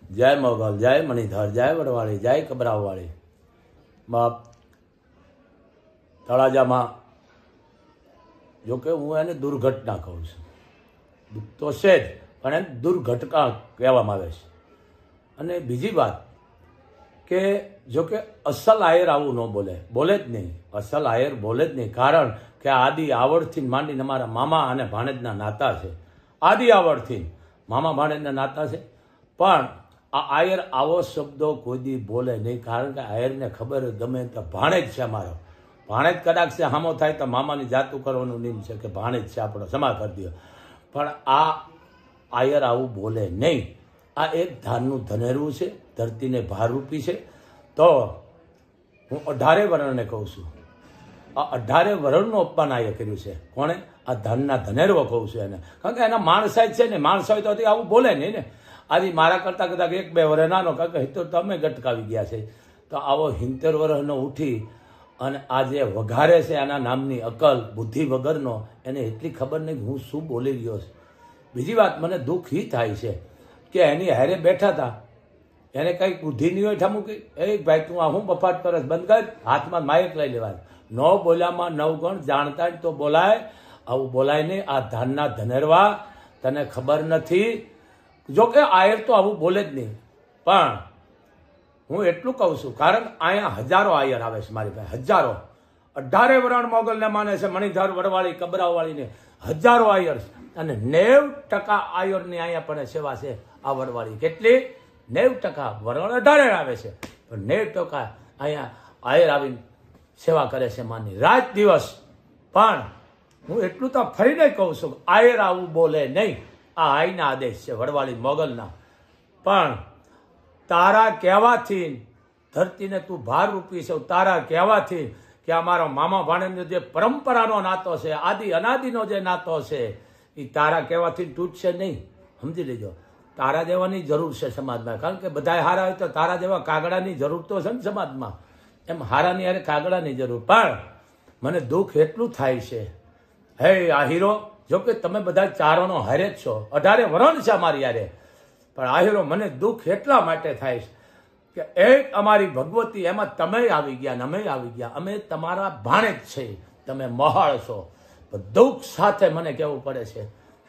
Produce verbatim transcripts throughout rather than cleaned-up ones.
જય મોગલ, જય મણિધર, જય વડવાળી, જય કબરાવવાળી. બાપ તળાજામાં જોકે હું એને દુર્ઘટના કહું છું. દુઃખ તો છે જ, પણ એને દુર્ઘટના કહેવામાં આવે છે. અને બીજી વાત કે જોકે અસલ આયર આવું ન બોલે, બોલે જ નહીં. અસલ આયર બોલે જ નહીં, કારણ કે આદિ આવડથી માંડીને અમારા મામા અને ભાણેજના નાતા છે. આદિ આવડથી મામા ભાણેજના નાતા છે. પણ આ આયર આવો શબ્દો કોઈ દી બોલે નહીં, કારણ કે આયરને ખબર ગમે તો ભાણેજ છે અમારો. ભાણેજ કદાચ છે હામો થાય તો મામાની જાતું કરવાનું નિયમ છે કે ભાણેજ છે આપણો, ક્ષમા કરી દો. પણ આ આયર આવું બોલે નહીં. આ એક ધાનનું ધનેરવું છે, ધરતીને ભારરૂપી છે. તો હું અઢારે વર્ણને કહું છું, આ અઢારે વર્ણનું અપમાન આયે કર્યું છે. કોણે? આ ધાનના ધનેરવો કહું છું એને, કારણ કે એના માણસાઈ છે ને, માણસ હોય તો આવું બોલે નહીં ને. આજે મારા કરતાં કદાચ એક બે વર્ષ નાનો, કારણ કે હિતોર તમે ગટકાવી ગયા છે. તો આવો હિંતેર વર્ષનો ઉઠી અને આ જે વઘારે છે આના નામની અકલ બુદ્ધિ વગરનો, એને એટલી ખબર નહીં હું શું બોલી રહ્યો છું. બીજી વાત મને દુઃખ એ થાય છે કે એની હારે બેઠા હતા, એને કંઈક બુદ્ધિ નહીં હોય ઠામુકી, એ ભાઈ તું આ હું બફાટ કરસ, બંધ કર, હાથમાં માયક લઈ લેવાય. ન બોલ્યામાં નવગણ, જાણતા જ તો બોલાય, આવું બોલાય નહીં. આ ધાનના ધનેરવા, તને ખબર નથી. જોકે આયર તો આવું બોલે જ નહીં, પણ હું એટલું કહું છું, કારણ અહીંયા હજારો આયર આવે છે મારી પાસે, હજારો. અઢારે વરણ મોગલને માને છે, મણિધર, વડવાળી, કબરાવવાળીને હજારો આયર છે. અને નેવ ટકા આયરની અહીંયા પણ સેવા છે આ વડવાળી. કેટલી? નેવ ટકા. વરણ અઢારે આવે છે, પણ નેવ ટકા અહીંયા આયર આવીને સેવા કરે છે માની રાત દિવસ. પણ હું એટલું તો ફરીને કહું છું, આયર આવું બોલે નહીં. આ આઈના આદેશ છે વડવાળી મોગલના. પણ તારા કહેવાથી ધરતીને તું ભાર રૂપી છે, તારા કહેવાથી કે અમારો મામા ભાણેજનો જે પરંપરાનો નાતો છે, આદિ અનાદિનો જે નાતો છે, એ તારા કહેવાથી તૂટશે નહીં. સમજી લેજો, તારા જેવાની જરૂર છે સમાજમાં, કારણ કે બધા હારા હોય તો તારા જેવા કાગડાની જરૂર તો છે ને સમાજમાં, એમ હારાની હારે કાગડાની જરૂર. પણ મને દુઃખ એટલું થાય છે, હે આ હીરો, જોકે તમે બધા ચારોનો હારે જ છો, અઢારે વરણ છે અમારી યારે, પણ આ હીરો મને દુઃખ એટલા માટે થાય છે કે એક અમારી ભગવતી, એમાં તમે આવી ગયા ને અમે આવી ગયા, અમે તમારા ભાણેજ છે, તમે મહાળ છો. દુઃખ સાથે મને કહેવું પડે છે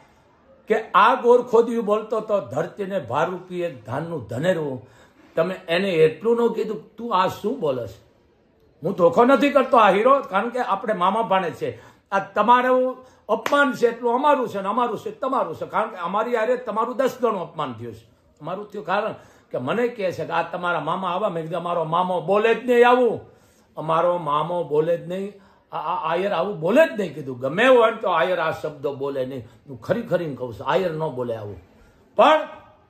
કે આ ગોરખોદિયું બોલતો તો ધરતીને ભારરૂપી એક ધાનનું ધનેરવું, તમે એને એટલું ન કીધું તું આ શું બોલે છે. હું ધોખો નથી કરતો આ હીરો, કારણ કે આપણે મામા ભાણેજ છે. આ તમારું અપમાન છે એટલું અમારું છે ને અમારું છે તમારું છે, કારણ કે અમારી યારે તમારું દસ ગણું અપમાન થયું છે. અમારું થયું કારણ કે મને કહે છે કે આ તમારા મામા આવા, મેં કીધું અમારો મામો બોલે જ નહીં આવું, અમારો મામો બોલે જ નહીં, આ આયર આવું બોલે જ નહીં. કીધું ગમે હોય તો આયર આ શબ્દો બોલે નહીં. હું ખરી ખરીને કહું છું, આયર ન બોલે આવું. પણ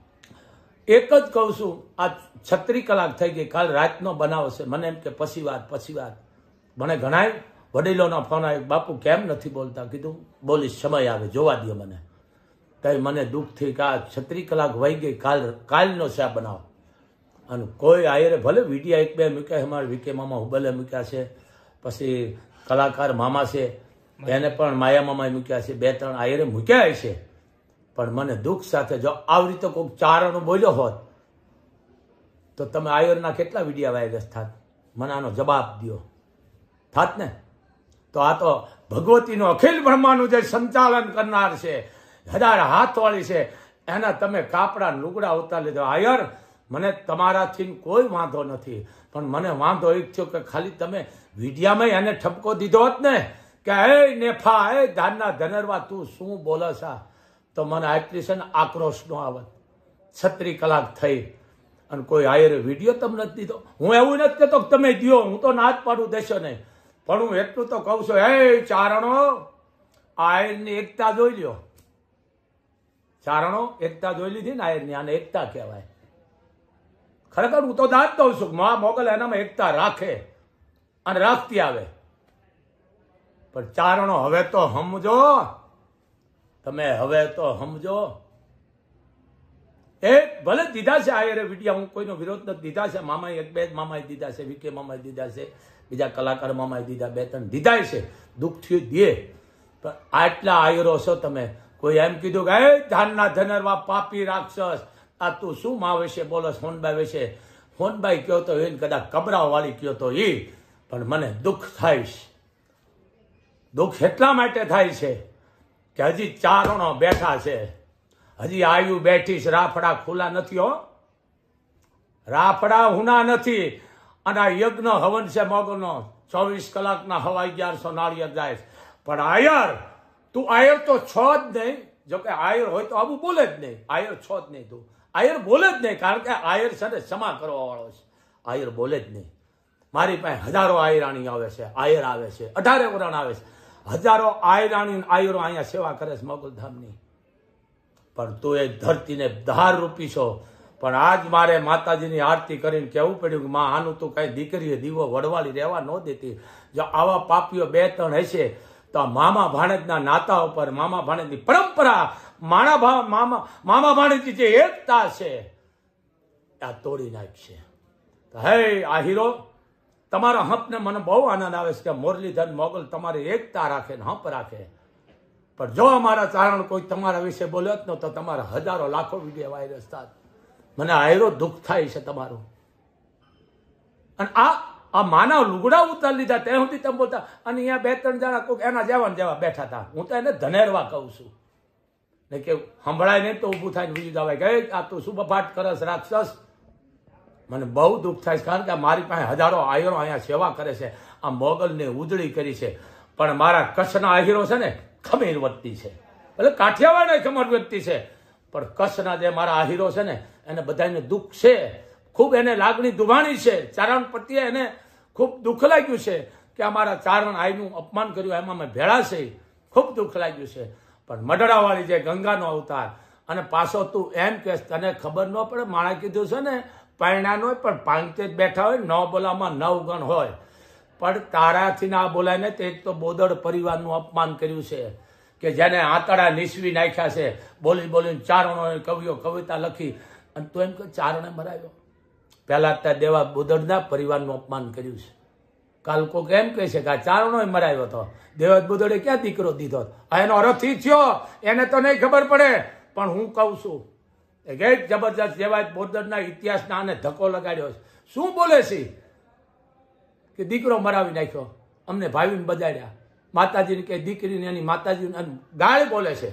એક જ કહું છું, આ છત્રી કલાક થઈ ગઈ, કાલ રાતનો બનાવ છે. મને એમ કે પછી વાત પછી વાત. મને ઘણાય વડીલોના ફોન આવ્યો, બાપુ કેમ નથી બોલતા? કીધું બોલીશ, સમય આવે જોવા દે મને. તઈ મને દુઃખ થઈ કે આ છત્રી કલાક વહી ગઈ, કાલ કાલનો છે આ બનાવ. અને કોઈ આયરે ભલે વિડીયા એક બે મૂક્યા, અમારે વીકે મામા હુબલે મૂક્યા છે, પછી કલાકાર મામા છે એને પણ માયા મામા મૂક્યા છે, બે ત્રણ આયરે મૂક્યા છે. પણ મને દુઃખ સાથે જો આવી રીતે કોઈક ચારણો બોલ્યો હોત તો તમે આયરના કેટલા વિડીયા વાયરસ થાત? મને આનો જવાબ દો. થાત ને? તો આ તો ભગવતીનો અખિલ બ્રહ્માંડનું જે સંચાલન કરનાર છે, હજાર હાથવાળી છે, એના તમે કાપડા લુગડા ઉતાર લીધો. આયર મને તમારાથી કોઈ વાંધો નથી, પણ મને વાંધો એ થયો કે ખાલી તમે વિડીયામાં એને ઠપકો દીધો હોત ને કે હે નેફા, હે ધાનના ધનેરવા, તું શું બોલસ આ, તો મને આટલી છે ને આક્રોશ નો આવત. છત્રી કલાક થઈ અને કોઈ આયરે વિડીયો તમને નથી દીધો. હું એવું નથી કહેતો કે તમે દો, હું તો ના જ પાડું દેશો નહીં, પણ હું એટલું તો કહું છું, હે ચારણો, આયરની એકતા જોઈ લ્યો. ચારણો એકતા જોઈ લીધી ને આયરની, આને એકતા કહેવાય. ખરેખર હું તો દાદ દઉં છું, મા મોગલ એનામાં એકતા રાખે અને રાખતી આવે. પણ ચારણો હવે તો સમજો, તમે હવે તો સમજો. એક ભલે દીધા છે આયરે વિડીયા, હું કોઈનો વિરોધ નથી, દીધા છે મામાએ, એક બે મામાએ દીધા છે, વીકે મામાએ દીધા છે, બીજા કલાકાર મામાએ દીધા, બે ત્રણ દીધા છે, દુઃખ થયું દે. પણ આટલા આયરો છો તમે, કોઈ એમ કીધું કે એ ધાનના ધનેરવા પાપી રાક્ષસ, આ તું શું મા વિશે બોલો સોનબાઈ વિશે? સોનબાઈ કયો તો એને કદાચ કબરાવ વાળી કયો તો એ, પણ મને દુઃખ થાય છે. દુઃખ એટલા માટે થાય છે કે હજી ચારણો બેઠા છે, હજી આયુ બેઠી છે, રાફડા ખુલ્લા નથી હો, રાફડા હુના નથી. અને આ યજ્ઞ હવન છે મોગલનો, ચોવીસ કલાકના હવા અગિયારસો નાળિયેર જાય છે. પણ આયર, તું આયર તો છો જ નહીં. જોકે આયર હોય તો આવું બોલે જ નહીં, આયર છો જ નહીં, તું આયર બોલે જ નહીં. કારણ કે આયર છે ને ક્ષમા કરવા વાળો છે, આયર બોલે જ નહીં. મારી પાસે હજારો આયરાણી આવે છે, આયર આવે છે, અઢારે વરણ આવે છે, હજારો આયરાણી આયરો અહીંયા સેવા કરે છે મોગલધામની. પણ તું એ ધરતીને ધાર રૂપી છો. પણ આજ મારે માતાજીની આરતી કરીને કહેવું પડ્યું કે માં આનું તું કઈ દીકરીએ દીવો વડવાળી રહેવા ન દેતી. જો આવા પાપીઓ બે ત્રણ હશે તો મામા ભાણેજના નાતા ઉપર, મામા ભાણેજની પરંપરા, માણા ભા મામા મામા ભાણેજની જે એકતા છે આ તોડી નાખશે. હે આ હીરો, તમારા હંપને મને બહુ આનંદ આવે છે કે મુરલીધર મોગલ તમારી એકતા રાખે ને હંપ રાખે. પણ જો અમારા ચારણ કોઈ તમારા વિશે બોલ્યો જ ન તો તમારા હજારો લાખો વિડીયો વાયરસ થાત. મને આયરો દુઃખ થાય છે તમારું. અને આ આ માનવ લુગડા ઉતારી લીધા ત્યાં સુધી તમે બોલતા. અને અહીંયા બે ત્રણ જણા કોઈક એના જેવા જેવા બેઠા હતા. હું તો એને ધનેરવા કહું છું ને કે સંભળાય નહીં તો ઊભું થાય બીજું જવાય કે આ તું શું બફાટ કરસ રાક્ષસ. મને બહુ દુઃખ થાય છે કારણ કે મારી પાસે હજારો આયરો અહીંયા સેવા કરે છે, આ મોગલને ઉજળી કરી છે. પણ મારા કચ્છના આહીરો છે ને ખમીર વધતી છે, એટલે કાઠિયાવાડ ખમર વ્યક્તિ છે. પણ કચ્છના જે મારા આહીરો છે ને એને બધાને દુઃખ છે, ખૂબ એને લાગણી દુભાણી છે. ચારણ પ્રત્યે એને ખૂબ દુઃખ લાગ્યું છે કે અમારા ચારણ આઈનું અપમાન કર્યું, એમાં મેં ભેળા છે, ખૂબ દુઃખ લાગ્યું છે. પણ મડડાવાળી જે ગંગાનો અવતાર, અને પાછો તું એમ કે તને ખબર ન પડે, માણા કીધું છે ને પાયણાનો હોય પણ પાંચે જ બેઠા હોય, નવ બોલામાં નવ ગણ હોય, પણ તારાથી ના બોલાય ને. તે એક તો બોદડ પરિવારનું અપમાન કર્યું છે કે જેને આંતડા નીસવી નાખ્યા છે, બોલી બોલીને ચારણો કવિઓ કવિતા લખી. અને તું એમ કે ચારણે મરાયો. પહેલા ત્યાં દેવા બોદડના પરિવારનું અપમાન કર્યું છે. કાલ કોક એમ કહે છે કે આ ચારણો મરાયો હતો, દેવા બોદડે ક્યાં દીકરો દીધો? એનો રથી થયો એને તો નહીં ખબર પડે. પણ હું કહું છું એક જબરજસ્ત દેવાય બોદડના ઇતિહાસના આને ધક્કો લગાડ્યો છે. શું બોલે છે કે દીકરો મરાવી નાખ્યો, અમને ભાવીને બજાડ્યા, માતાજીને કે દીકરીને એની માતાજીને ગાળ બોલે છે.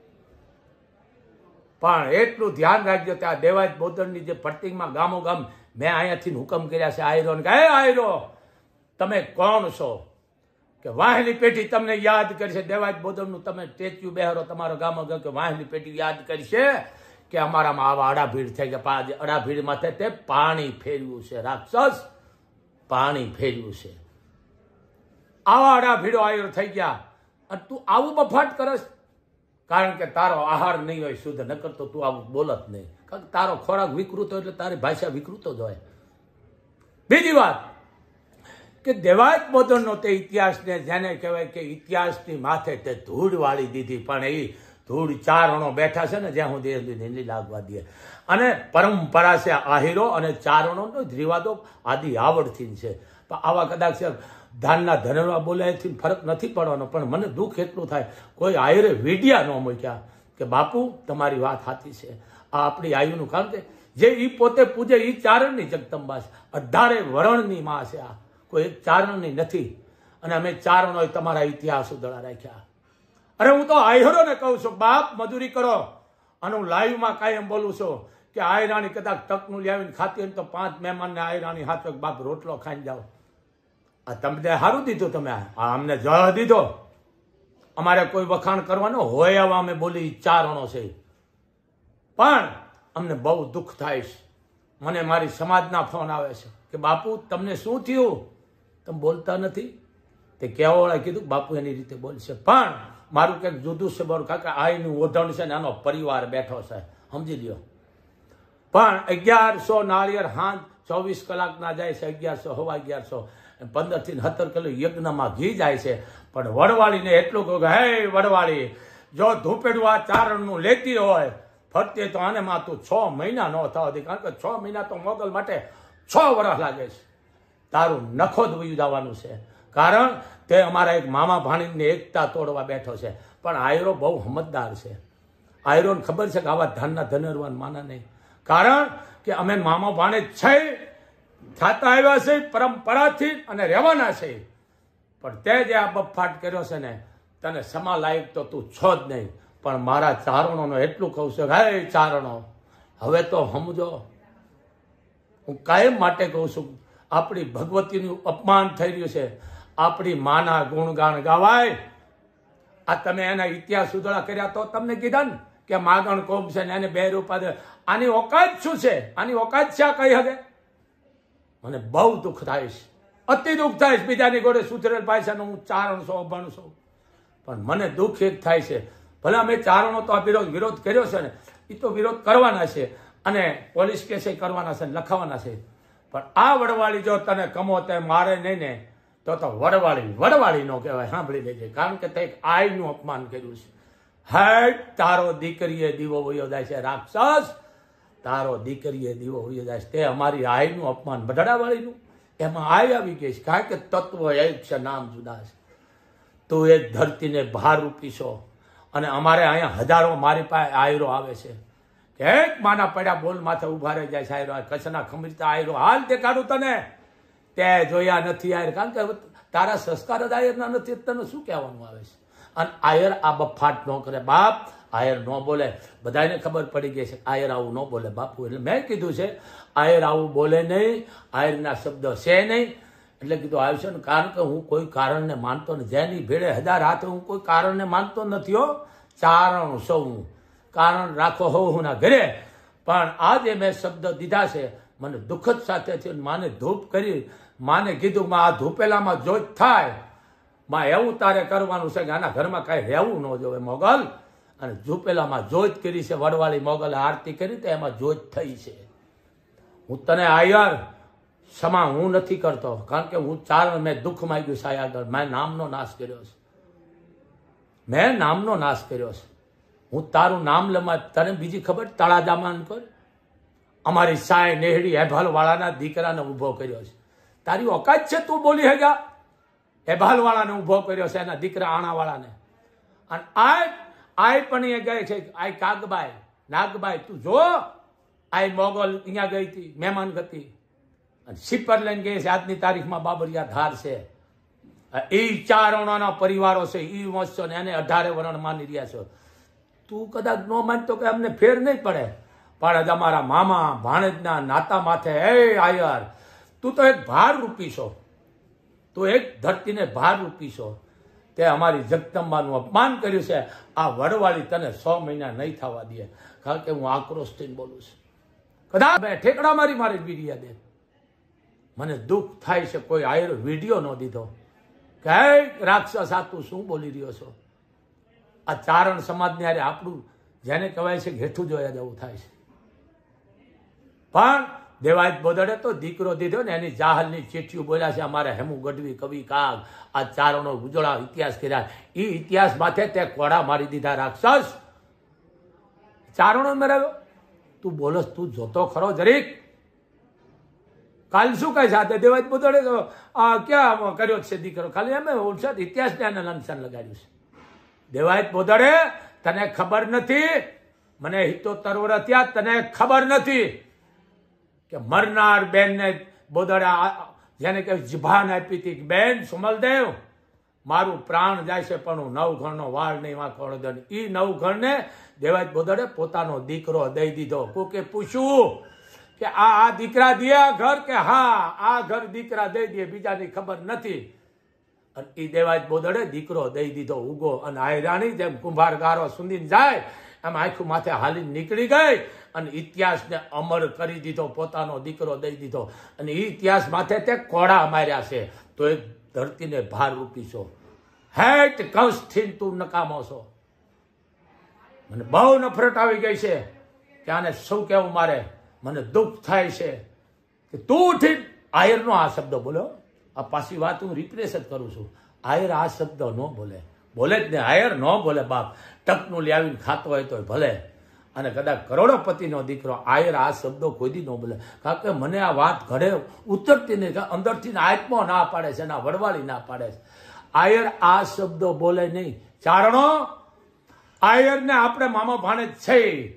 પણ એટલું ધ્યાન રાખજો કે આ દેવાજ બોદડની જે ફરતીમાં ગામો ગામ મેં અહીંયાથી હુકમ કર્યા છે આયરો ને કે હે આયરો તમે કોણ છો કે વાહલી પેઢી તમને યાદ કરશે. દેવાજ બોદડનું તમે સ્ટેચ્યુ બેહરો તમારો ગામો ગામ કે વાહલી પેઢી યાદ કરશે કે અમારામાં આવા અડાભીડ થઈ ગયા. અડાભીડ માથે તે પાણી ફેરવ્યું છે રાક્ષસ, પાણી ફેરવ્યું છે. આવા અડાભીડો આયરો થઈ ગયા અને તું આવું બફાટ કરસ. કારણ કે તારો આહાર નહીં હોય શુદ્ધ, ન કરતો તું આવું બોલત નહીં. કારણ કે તારો ખોરાક વિકૃત હોય એટલે તારી ભાષા વિકૃત જ હોય. બીજી વાત કે દેવાજ બોદડનો તે ઇતિહાસને જેને કહેવાય કે ઇતિહાસની માથે તે ધૂળ વાળી દીધી. પણ એ ધૂળ ચારણો બેઠા છે ને જ્યાં સુધી નહીં લાગવા દે. અને પરંપરા છે આહીરો અને ચારણોનો જ રિવાજો આદિ આવડથી છે. પણ આવા કદાચ ધાનના ધનવા બોલાયથી ફરક નથી પડવાનો. પણ મને દુઃખ એટલું થાય કોઈ આયરે વીડિયા ન મૂક્યા કે બાપુ તમારી વાત સાચી છે, આ આપણી આયુનું. કારણ કે જે એ પોતે પૂજે એ ચારણની જગદંબા છે, અઢારે વરણની માં છે, આ કોઈ એક ચારણની નથી. અને અમે ચારણોએ તમારા ઇતિહાસ ઉદળા રાખ્યા. અરે હું તો આયરોને કહું છું બાપ મજૂરી કરો. અને હું લાઈવમાં કાયમ બોલું છું કે આયરાણી કદાચ તકનું લાવીને ખાતી હોય તો પાંચ મહેમાનને આયરાણી હાથો બાપ રોટલો ખાઈને જાઓ. આ તમને સારું દીધું, તમે આ અમને જવા દીધો. અમારે કોઈ વખાણ કરવાનો હોય એવા અમે બોલી ચારણો છે. પણ અમને બહુ દુઃખ થાય છે. મને મારી સમાજના ફોન આવે છે કે બાપુ તમને શું થયું, તમે બોલતા નથી. તે કહેવાવાળા કીધું બાપુ એની રીતે બોલશે. પણ મારું કંઈક જુદું છે બરોબર, કાકા આઈનું ઓઢણ છે ને આનો પરિવાર બેઠો છે, સમજી લ્યો. પણ અગિયારસો નાળિયેર હાથ ચોવીસ કલાકના જાય છે, અગિયારસો હવા અગિયારસો પંદર થી સત્તર કિલો યજ્ઞમાં ઘી જાય છે. પણ વડવાળીને એટલું કહું કે હે વડવાળી, જો ધૂપેડું આ ચારણનું લેતી હોય ફરતે તો આને માં તું છ મહિના ન થવા દે. કારણ કે છ મહિના તો મોગલ માટે છ વર્ષ લાગે છે. તારું નખો જ વયું જવાનું છે. કારણ તે અમારા એક મામા ભાણીની એકતા તોડવા બેઠો છે. પણ આયરો બહુ સમજદાર છે. આયરોને ખબર છે કે આવા ધાનના ધનરવાન માના નહીં. કારણ કે અમે મામા ભાણે છે, થતા આવ્યા છે પરંપરાથી અને રહેવાના છે. પણ તે જે આ બફાટ કર્યો છે ને, તને સમા લાયક તો તું છો જ નહીં. પણ મારા ચારણોનો એટલું કહું છું, હે ચારણો, હવે તો સમજો. હું કાયમ માટે કહું છું, આપણી ભગવતીનું અપમાન થઈ રહ્યું છે. આપણી માના ગુણગાન ગાવાય. આ તમે એના ઇતિહાસ ઉજળા કર્યા તો તમને કીધા ને કે માગણ કોમ છે ને એને બે રૂપા દે. આની ઓકાત શું છે? આની ઓકાત છે આ કઈ હવે? મને બહુ દુઃખ થાય છે, અતિ દુઃખ થાય છે. બીજાની ગોળે સુધરેલ ભાષાનો હું ચારણ છો, અભણ છું, પણ મને દુઃખ એક થાય છે. ભલે અમે ચારણો તો આ વિરોધ વિરોધ કર્યો છે ને, એ તો વિરોધ કરવાના છે અને પોલીસ કેસે કરવાના છે, લખાવાના છે. પણ આ વડવાળી જો તને કમો તે મારે નહીં ને, તો તો વડવાળી વડવાળી નો કહેવાય. સાંભળી લેજે, કારણ કે તે આઈનું અપમાન કર્યું છે. હે તારો દીકરીએ દીવો વયો જાય છે, રાક્ષસ, તારો દીકરીએ દીવો વયો જાય છે. તે અમારી આઈનું અપમાન બઢડાવાળીનું, એમાં આઈ આવી ગઈ છે. કારણ કે તત્વ એક છે, નામ જુદા છે. તું એક ધરતીને ભાર રૂપીશો અને અમારે અહીંયા હજારો મારી પાસે આયરો આવે છે કે એક માના પડ્યા બોલ માથે ઉભા રહી જાય છે. આયરો કચ્છના ખમીરતા આયરો હાલ દેખાડું તને, તે જોયા નથી આયર. કારણ કે તારા સંસ્કાર જ આયરના નથી, તને શું કહેવાનું આવે છે? અને આયર આ બફાટ ન કરે બાપ, આયર ન બોલે. બધાને ખબર પડી ગઈ છે આયર આવું ન બોલે બાપુ. એટલે મેં કીધું છે આયર આવું બોલે નહીં, આયરના શબ્દ છે નહીં. એટલે કીધું આવશે ને, કારણ કે હું કોઈ કારણને માનતો નથી. જેની ભેળે હજાર હાથે હું કોઈ કારણને માનતો નથી હો. ચારણ સૌ હું, કારણ રાખો હોઉં હું ના ઘરે. પણ આજે મેં શબ્દ દીધા છે, મને દુઃખદ સાથે છે. માને ધૂપ કરી, માને કીધું માં આ ધૂપેલામાં જોત થાય, માં એવું તારે કરવાનું છે કે આના ઘરમાં કાંઈ રહેવું ન જોવે મોગલ. અને ઝૂપેલામાં જોત કરી છે વડવાળી મોગલે, આરતી કરી તો એમાં જોત થઈ છે. હું તને આયર ક્ષમા હું નથી કરતો, કારણ કે હું ચારણ મેં દુઃખ માંગ્યું છે આગળ. મેં નામનો નાશ કર્યો છે, મેં નામનો નાશ કર્યો છે. હું તારું નામ લમા, તને બીજી ખબર તળાજામાન પર અમારી સાય નેહડી હેભાલ વાળાના દીકરાને ઉભો કર્યો છે. તારી ઓકાત છે તું બોલી હેગા? હેભાલ વાળાને ઉભો કર્યો છે, એના દીકરા આણા વાળાને. અને આ આય પણ એ ગઈ છે, આય કાગબાઈ નાગબાઈ, તું જો આય મોગલ અહીંયા ગઈ હતી મહેમાન ગતિ, અને સિપર લઈને ગઈ છે. આજની તારીખમાં બાબરિયા ધાર છે. એ ચારણોના પરિવારો છે, એ વંશો ને એને અઢારે વરણ માની રહ્યા છો. તું કદાચ ન માનતો કે અમને ફેર નહીં પડે, પણ અમારા મામા ભાણેજના નાતા માથે હે આયર, તું તો એક ભાર રૂપી છો, તું એક ધરતીને ભાર રૂપી છો. તે અમારી જગદંબાનું અપમાન કર્યું છે. આ વડવાળી તને સો મહિના નહીં થવા દે, કારણ કે હું આક્રોશથી બોલું છું. કદાચ મેં ઠેકડા મારી મારી વિડીયા દે. મને દુઃખ થાય છે કોઈ આયર વિડીયો ન દીધો કે રાક્ષસ આ તું શું બોલી રહ્યો છો. આ ચારણ સમાજને યારે આપણું જેને કહેવાય છે હેઠું જોયા જવું થાય છે. પણ દેવાયત બોદડે તો દીકરો દીધો ને, એની જાહલની ચીઠીઓ બોલ્યા છે. અમારે હેમુ ગઢવી કવિ કાગ આ ચારણો ઉજળા ઇતિહાસ કર્યા. એ ઇતિહાસ માથે તે કોડા મારી દીધા રાક્ષસ. ચારણો મેળવ્યો તું બોલસ, તું જોતો ખરો જરીક. કાલ શું કહે છે આ દેવાયત બોદડે આ ક્યાં કર્યો છે દીકરો? ખાલી એમ ઓછા ઇતિહાસને એને લંચન લગાડ્યું છે. દેવાયત બોદડે તને ખબર નથી, મને હિતો તરવર ત્યાં તને ખબર નથી કે મરનાર બેન ને બોદડા જેને કે જીભાન આપી હતી, બેન સુમલદેવ મારું પ્રાણ જાય છે પણ હું નવ ઘરનો વાળ નહીં વાંકોળ દન. ઈ નવ ઘરને દેવાયત બોદડે પોતાનો દીકરો દઈ દીધો. કોકે પૂછ્યું કે આ આ દીકરા દે આ ઘર, કે હા આ ઘર દીકરા દઈ દે, બીજાની ખબર નથી. અને એ દેવાયત બોદડે દીકરો દઈ દીધો ઉગો. અને આયરાણી જેમ કુંભાર ગારો સુંદીને જાય એમ આખું માથે હાલી નીકળી ગઈ અને ઇતિહાસને અમર કરી દીધો. પોતાનો દીકરો દઈ દીધો અને એ ઇતિહાસ માથે તે કોડા માર્યા છે. તો એક ધરતીને ભાર રૂપી છો. હેટ કંસથી તું નકામો છો. મને બહુ નફરત આવી ગઈ છે કે આને શું કેવું મારે. મને દુઃખ થાય છે કે તું ઉઠી આયરનો આ શબ્દ બોલો. આ પાછી વાત હું રિપ્લેસ જ કરું છું. આયર આ શબ્દ ન બોલે, બોલે જ ને. આયર ન બોલે બાપ. ટકનું લઈ આવીને ખાતો હોય તો ભલે, અને કદાચ કરોડોપતિનો દીકરો આયર આ શબ્દો કોઈ દી ન બોલે. કારણ કે મને આ વાત ઘડે ઉતરતી નહીં, અંદરથી આત્મા ના પાડે છે, ના વડવાળી ના પાડે છે. આયર આ શબ્દો બોલે નહીં. ચારણો આયરને આપણે મામા ભાણે છે,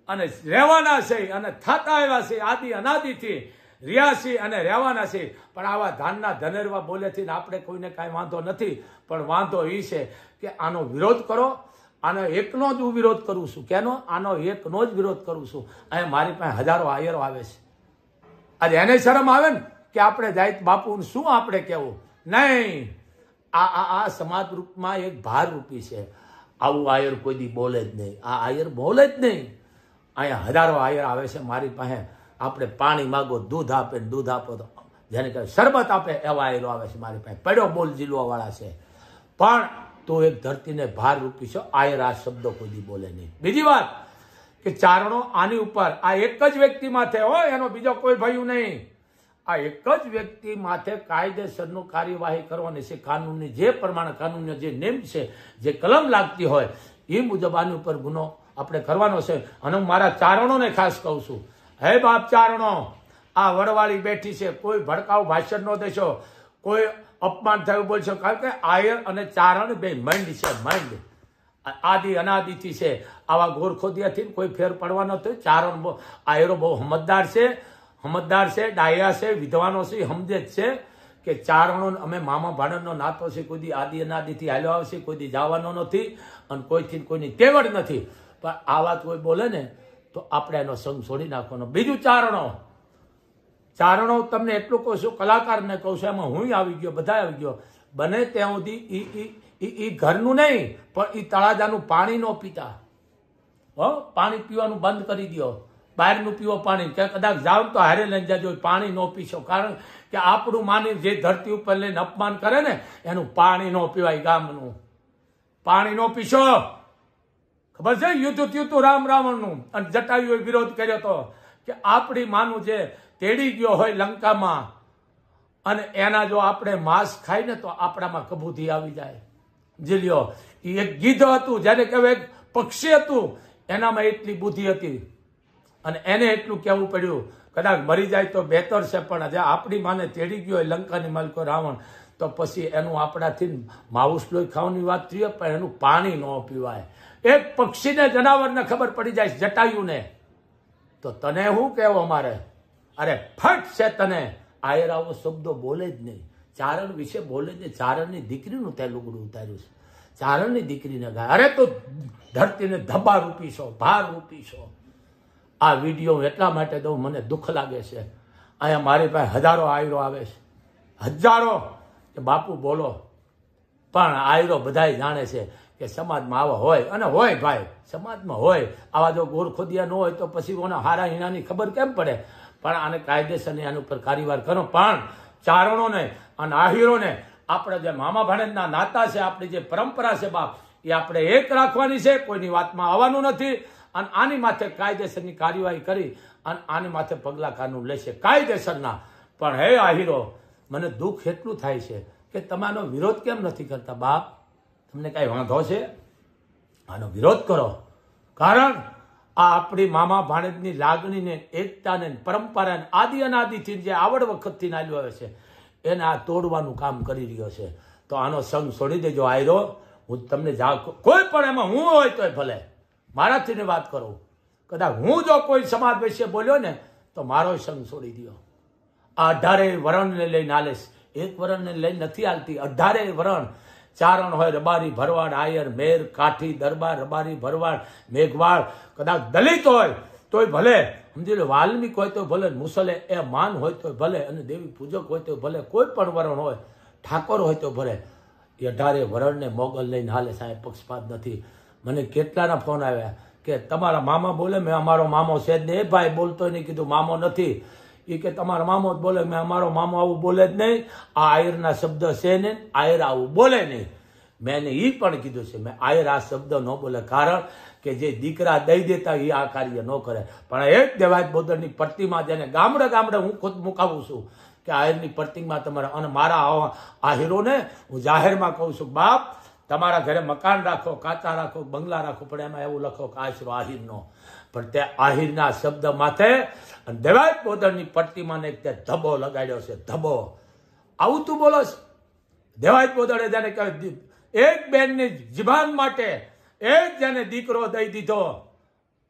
અને રહેવાના છે અને થતા આવ્યા છે આદિ અનાદિથી રહ્યા છે અને રહેવાના છે. પણ આવા ધાનના ધનેરવા બોલેથી આપણે કોઈને કાંઈ વાંધો નથી. પણ વાંધો એ છે કે આનો વિરોધ કરો. આનો એકનો જ હું વિરોધ કરું છું. કેનો? આનો એકનો જ વિરોધ કરું છું. અહીંયા મારી પાસે હજારો આયરો આવે છે. આજે એને શરમ આવે ને કે આપણે જાય બાપુ શું આપણે કહેવું? નહીં, આ આ આ સમાજ રૂપમાં એક ભાર રૂપી છે. આવું આયર કોઈ દી બોલે જ નહીં. આ આયર બોલે જ નહીં. અહીંયા હજારો આયર આવે છે મારી પાસે. આપણે પાણી માગો, દૂધ આપે ને દૂધ આપો તો જેને કહે શરબત આપે એવા આયરો આવે છે મારી પાસે. પડ્યો બોલ જીલવા વાળા છે. પણ તો એક ધરતીને ભાર રૂપી છે. આયર આ શબ્દો કોઈ દી બોલે નહીં. બીજી વાત કે ચારણો આની ઉપર આ એક જ વ્યક્તિ માથે હોય, એનો બીજો કોઈ ભયું નહીં. આ એક જ વ્યક્તિ માથે કાયદેસરનું કાર્યવાહી કરવાની છે. કાનૂનની જે પ્રમાણે કાનૂનનો જે નિયમ છે, જે કલમ લાગતી હોય એ મુજબ આની ઉપર ગુનો આપણે કરવાનો છે. અને હું મારા ચારણોને ખાસ કહું છું, હે બાપ ચારણો, આ વડવાળી બેઠી છે, કોઈ ભડકાવ ભાષણ ન દેશો, કોઈ અપમાન થયું બોલશો. કારણ કે આયર અને ચારણ બે મંડ છે. મંડ આદિ અનાદિથી છે. આવા ગોરખોદિયાથી કોઈ ફેર પડવાનો થયો. ચારણ બહુ આયરો બહુ સમજદાર છે, સમજદાર છે, ડાયા છે, વિદ્વાનો છે, સમજે જ છે કે ચારણો અમે મામા ભાણનો નાતો છે. કોઈ દી આદિ અનાદિથી હાલ્યો આવશે, કોઈ દી જવાનો નથી અને કોઈથી કોઈની તેવડ નથી. પણ આ વાત કોઈ બોલે ને તો આપણે એનો સંગ છોડી નાખવાનો. બીજું ચારણો ચારણો તમને એટલું કહું છું, કલાકારને કહું છું, એમાં હું આવી ગયો, બધા આવી ગયો. બને ત્યાં સુધી એ ઘરનું નહીં પણ એ તળાજાનું પાણી ન પીતા. હો, પાણી પીવાનું બંધ કરી દો. બહારનું પીવો પાણી. કે કદાચ જાવ તો હારે લઈને જાજો, પાણી ન પીશો. કારણ કે આપણું માની જે ધરતી ઉપર લઈને અપમાન કરે ને એનું પાણી ન પીવાય. ગામનું પાણી ન પીશો. ખબર છે? યુદ્ધ થયું હતું રામ રાવણનું અને જટાયુએ વિરોધ કર્યો હતો કે આપણી માનું જે તેડી ગયો હોય લંકામાં અને એના જો આપણે માંસ ખાય ને તો આપણામાં કબૂધી આવી જાય. જીલ્યો એ એક ગીધ હતું, જેને કહેવાય એક પક્ષી હતું, એનામાં એટલી બુદ્ધિ હતી અને એને એટલું કહેવું પડ્યું કદાચ મરી જાય તો બહેતર છે. પણ જે આપણી માને તેડી ગયો હોય લંકાની માલિકો રાવણ, તો પછી એનું આપણાથી માઉસ લોહી ખાવાની વાત થઈ, પણ એનું પાણી ન પીવાય. એક પક્ષીને જનાવરને ખબર પડી જાય જટાયુને, તો તને શું કહેવું અમારે? અરે ફટ છે તને. આયર આવો શબ્દો બોલે જ નહીં. ચારણ વિશે બોલે જ નહીં. ચારણની દીકરીનું તે લુગડું ઉતાર્યું છે. ચારણની દીકરીને ગાય, અરે તો ધરતીને ધબ્બા રૂપીશો, ભાર રૂપીશો. આ વિડીયો એટલા માટે દઉં, મને દુઃખ લાગે છે. અહીંયા મારી પાસે હજારો આયરો આવે છે, હજારો, કે બાપુ બોલો. પણ આયરો બધા જાણે છે કે સમાજમાં આવા હોય અને હોય ભાઈ, સમાજમાં હોય. આવા જો ગોરખોદિયા ન હોય તો પછી કોને હારા હીણાની ખબર કેમ પડે? પણ આને કાયદેસર આની ઉપર કાર્યવાહી કરો. પણ ચારણોને અને આહીરોને આપણે જે મામા ભાણેજના નાતા છે, આપણી જે પરંપરા છે બાપ, એ આપણે એક રાખવાની છે. કોઈની વાતમાં આવવાનું નથી. અને આની માથે કાયદેસરની કાર્યવાહી કરી અને આની માથે પગલાં કાનૂન લેશે કાયદેસરના. પણ હે આહીરો, મને દુઃખ એટલું થાય છે કે તમે આનો વિરોધ કેમ નથી કરતા બાપ? તમને કાંઈ વાંધો છે? આનો વિરોધ કરો. કારણ આ આપણી મામા ભાણેજની લાગણીને, એકતાને, પરંપરાને આદિ અનાદિથી જે આવડ વખતથી નાલ્યો આવે છે એને આ તોડવાનું કામ કરી રહ્યો છે. તો આનો સંગ છોડી દેજો આયરો. હું તમને જા કોઈ પણ એમાં હું હોય તોય ભલે મારાથી વાત કરું. કદાચ હું જો કોઈ સમાજ વિશે બોલ્યો ને તો મારો સંગ છોડી દો. આ અઢારે વરણને લઈને હાલે. એક વરણને લઈને નથી હાલતી, અઢારે વરણ. ચારણ હોય, રબારી, ભરવાડ, આયર, મેર, કાઠી, દરબાર, રબારી, ભરવાડ, મેઘવાળ, કદાચ દલિત હોય તોય ભલે, સમજી લો, વાલ્મિક હોય તો ભલે, મુસલે એ માન હોય તો ભલે, અને દેવી પૂજક હોય તો ભલે, કોઈ પણ વરણ હોય, ઠાકોર હોય તો ભલે. એ અઢારે વરણને મોગલ લઈને હાલે. સાહેબ પક્ષપાત નથી. મને કેટલાના ફોન આવ્યા કે તમારા મામા બોલે, મેં અમારો મામો છે જ નહીં. એ ભાઈ બોલતો નહીં. કીધું મામો નથી. એ કે તમારા મામો જ બોલે. મેં અમારો મામો આવું બોલે જ નહીં. આ આયરના શબ્દ છે ને, આયર આવું બોલે નહીં. મેં એને એ પણ કીધું છે, મેં આયર આ શબ્દ ન બોલે. કારણ કે જે દીકરા દઈ દેતા એ આ કાર્ય ન કરે. પણ એક દેવાય બોદરની પ્રતિમા જેને ગામડે ગામડે હું ખુદ મુકાવું છું કે આયરની પ્રતિમા તમારા. અને મારા આહીરોને હું જાહેરમાં કહું છું, બાપ તમારા ઘરે મકાન રાખો, કાચા રાખો, બંગલા રાખો, પણ એમાં એવું લખો કે આશરો આહીરનો. પણ તે આહીરના શબ્દ માથે અને દેવાય બોદરની પ્રતિમાને તે ધબો લગાડ્યો છે. ધબો આવું તું બોલો છે? દેવાય બોદરે જેને કહે એક બેનની જીભાન માટે એક જેને દીકરો દઈ દીધો,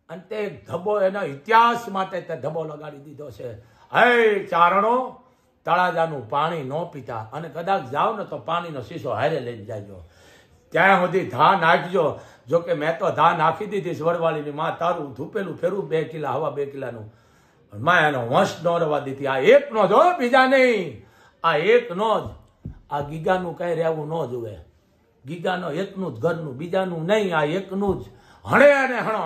અને તે ધબ્બો એના ઇતિહાસ માટે તે ધબ્બો લગાડી દીધો છે. હે ચારણો, તળાજાનું પાણી ન પીતા, અને કદાચ જાઓ ને તો પાણીનો શીશો હારે લઈને જાજો. ત્યાં સુધી ધા નાખજો. જો કે મેં તો ધા નાખી દીધી વડવાળીની. માં તારું ધૂપેલું ફેરવું બે કિલા હવા બે કિલાનું. માં એનો વંશ ન રવા દીધી. આ એકનો જ હો, બીજા નહીં. આ એકનો જ. આ ગીગાનું કઈ રહેવું ન જોવે. ગીગાનો એકનું જ ઘરનું, બીજાનું નહીં. આ એકનું જ હણે અને હણો.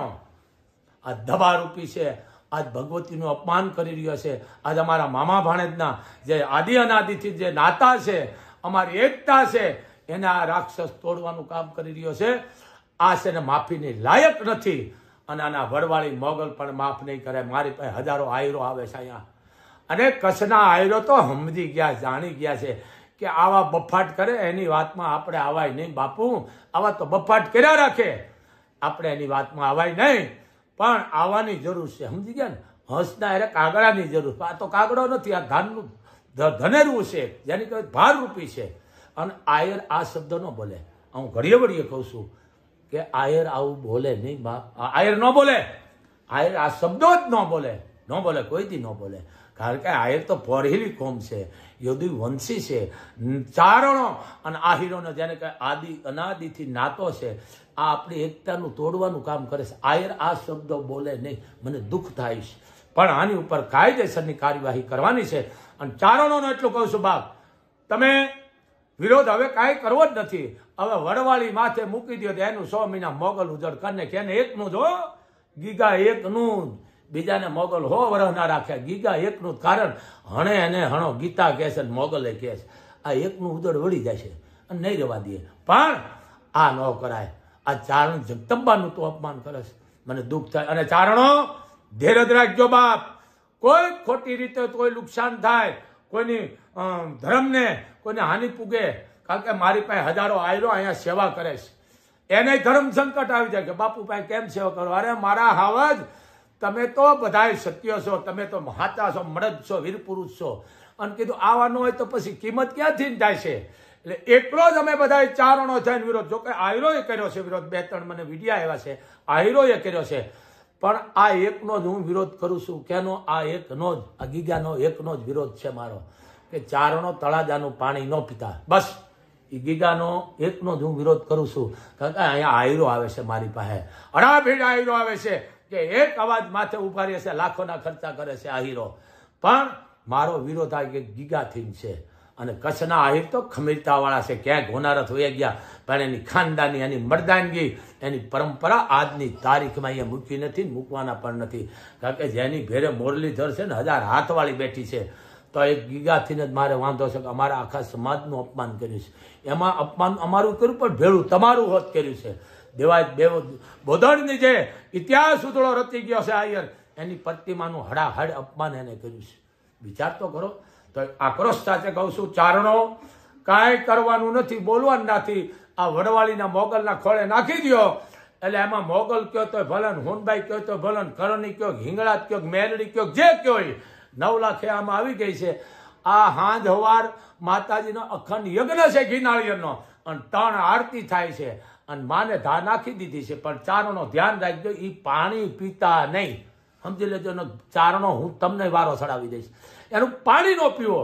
આ દબારૂપી છે. આજ ભગવતીનું અપમાન કરી રહ્યો છે. આજ અમારા મામા ભાણેજના જે આદિ અનાદિથી જે નાતા છે, અમારી એકતા છે, એને આ રાક્ષસ તોડવાનું કામ કરી રહ્યો છે. આ છે ને માફીની લાયક નથી. અને આના વડવાળી મોગલ પણ માફ નહીં કરે. મારી પાસે હજારો આયરો આવે છે અહીંયા. અને કચ્છના આયરો તો સમજી ગયા, જાણી ગયા છે કે આવા બફાટ કરે એની વાતમાં આપણે આવાય નહીં. બાપુ આવા તો બફાટ કર્યા રાખે, આપણે એની વાતમાં આવાય નહીં. પણ આવવાની જરૂર છે. સમજી ગયા ને? હંસના એટલે કાગડાની જરૂર. આ તો કાગડો નથી, આ ધાનનું ધનેરવું છે, જેની કહેવાય ભારરૂપી છે. અને આયર આ શબ્દ ન બોલે. હું ઘડીએ વળીએ કહું છું કે આયર આવું બોલે નહીં. આયર ન બોલે. આયર આ શબ્દો જ ન બોલે. ન બોલે, કોઈ દી ન બોલે. કારણ કે આયર તો પડેલી કોમ છે, યદુ વંશી છે, ચારણો અને આહિરોનો જેને કહે આદિ અનાદિથી નાતો છે. આ આપણી એકતાનું તોડવાનું કામ કરે છે. આયર આ શબ્દો બોલે નહીં. મને દુઃખ થાય છે, પણ આની ઉપર કાયદેસરની કાર્યવાહી કરવાની છે. અને ચારણોનો એટલું કહું છું, બાપ તમે વિરોધ હવે કાંઈ કરવો જ નથી. હવે વડવાળી માથે મૂકી દો તો એનું સો મહિના મોગલ ઉજળ કરીને કે એને એકનું જ હો. ગીગા એકનું જ. બીજાને મોગલ હો વરહ ના રાખ્યા. ગીગા એકનું જ. કારણ હણે એને હણો ગીતા કહે છે, મોગલે કહે છે. આ એકનું ઉજળ વળી જાય છે અને નહીં રહેવા દે. પણ આ ન કરાય. આ ચારણ જગદંબાનું તો અપમાન કરે છે. મને દુઃખ થાય. અને ચારણો ધીરજ રાખજો બાપ. કોઈ ખોટી રીતે કોઈ નુકસાન થાય, કોઈની ધર્મને કોઈને હાનિ પૂગે. કારણ કે મારી પાસે હજારો આયરો અહીંયા સેવા કરે છે. એને ધર્મ સંકટ આવી જાય કે બાપુ પાસે કેમ સેવા કરો. અરે મારા હાવજ, તમે તો બધાય સત્ય છો, તમે તો મહાતા છો, મળદ છો, વીર પુરુષ છો. અને કીધું આવવાનું હોય તો પછી કિંમત ક્યાંથી જાય છે. એટલે એટલો જ અમે બધા ચારણો થઈને વિરોધ. જો કે આયરોએ કર્યો છે વિરોધ. બે ત્રણ મને વિડીયા આવ્યા છે, આયરોએ કર્યો છે. પણ આ એકનો જ હું વિરોધ કરું છું. કેનો? આ એકનો જ, આ ગીગાનો એકનો જ વિરોધ છે મારો. કે ચારણો તળાજાનું પાણી ન પીતા. બસ એ ગીગાનો એકનો જ હું વિરોધ કરું છું. કારણ કે અહીંયા આયરો આવે છે મારી પાસે. અડાભીડ આયરો આવે છે કે એક અવાજ માથે ઉભા રહે છે, લાખોના ખર્ચા કરે છે આહીરો. પણ મારો વિરોધ આ ગીગાથી છે. અને કચ્છના આહિર તો ખમીરતાવાળા છે. ક્યાંક હોનારત હોઈ ગયા, પણ એની ખાનદાની, એની મર્દાનગી, એની પરંપરા આજની તારીખમાં અહીંયા મૂકી નથી, મૂકવાના પણ નથી. કારણ કે જેની ભેરે મોરલીધર છે ને, હજાર હાથવાળી બેઠી છે. તો એક ગીગાથી જ મારે વાંધો છે કે અમારા આખા સમાજનું અપમાન કર્યું છે. એમાં અપમાન અમારું કર્યું, પણ ભેળું તમારું હોત કર્યું છે. દેવાય બે બોધણની જે ઇતિહાસ ઉતળો રચી ગયો છે આયર, એની પ્રતિમાનું હડાહડ અપમાન એને કર્યું છે. વિચાર તો કરો. તો આક્રોશ સાથે કહું છું, ચારણો કાંઈ કરવાનું નથી, બોલવાનું નથી. આ વડવાળીના મોગલના ખોળે નાખી દો. એટલે એમાં મોગલ કયો તો ભલન, હોનબાઈ કયો તો ભલન, કરણી કયો, હિંગળાજ કયો, મેરડી કયો, જે કયો નવ લાખે આમાં આવી ગઈ છે. આ હાંજ હવાર માતાજીનો અખંડ યજ્ઞ છે ગિરનાળીનો, અને ત્રણ આરતી થાય છે. અને માને ધા નાખી દીધી છે. પણ ચારણો ધ્યાન રાખજો, એ પાણી પીતા નહીં. સમજી લેજો. ચારણો હું તમને વારો ચડાવી દઈશ. એનું પાણી નો પીવો.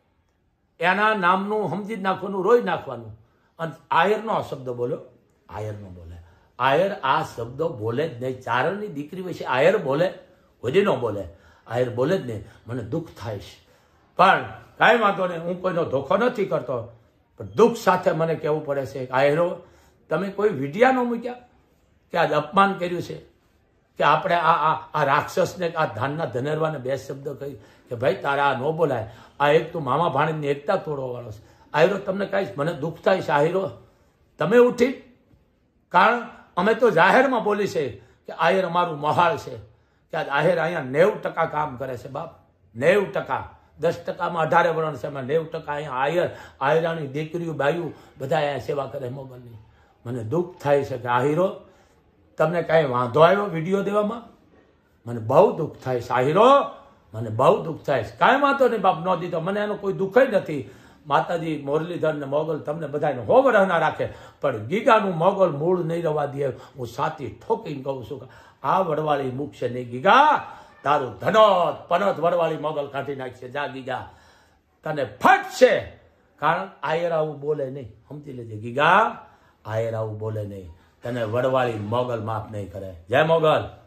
એના નામનું સમજી નાખવાનું, રોઈ નાખવાનું. અને આયરનો શબ્દ બોલ્યો, આયર નો બોલે. આયર આ શબ્દો બોલે જ નહીં. ચારણની દીકરી વિશે આયર બોલે, કોઈ ન બોલે. આયર બોલે જ નહીં. મને દુઃખ થાય છે, પણ કાંઈ વાંધો નહીં. હું કોઈનો ધોખો નથી કરતો, પણ દુઃખ સાથે મને કહેવું પડે છે. આયરો, તમે કોઈ વિડિયા ન મૂક્યા કે આજ અપમાન કર્યું છે, કે આપણે આ આ આ રાક્ષસને, આ ધાનના ધનેરવાને બે શબ્દ કહી કે ભાઈ તારે આ ન બોલાય. આ એક તું મામા ભાણેજની એકતા તોડવા વાળો છે. આયરો તમને કહીશ, મને દુઃખ થાય છે. આયરો તમે ઉઠી, કારણ અમે તો જાહેરમાં બોલી છે કે આયર અમારું મહાળ છે. કે આજ આયર અહીંયા નેવું ટકા કામ કરે છે બાપ. નેવું ટકા. દસ ટકામાં અઢારે વર્ણ છે, એમાં નેવું ટકા અહીંયા આયર, આયરાની દીકરીઓ, બાયું બધા અહીંયા સેવા કરે મોગલની. મને દુઃખ થાય છે કે આહીરો તમને કાંઈ વાંધો આવ્યો વિડીયો દેવામાં? મને બહુ દુઃખ થાય છે આહીરો, મને બહુ દુઃખ થાય છે. કાંઈ વાંધો નહીં બાપ, ન દીધો, મને એનો કોઈ દુઃખ જ નથી. માતાજી મોરલીધર ને મોગલ તમને બધાને હોવર ના રાખે, પણ ગીગાનું મોગલ મૂળ નહીં રવા દે. હું સાથી ઠોકીને કહું છું કે આ વડવાળી મૂકશે નહીં ગીગા, તારું ધનોત પનોત વડવાળી મોગલ કાઢી નાખશે. જા ગીગા, તને ફટશે. કારણ આયર આવું બોલે નહીં, સમજી લેજે ગીગા, આયર આવું બોલે નહીં, તને વડવાળી મોગલ માફ નહીં કરે. જય મોગલ.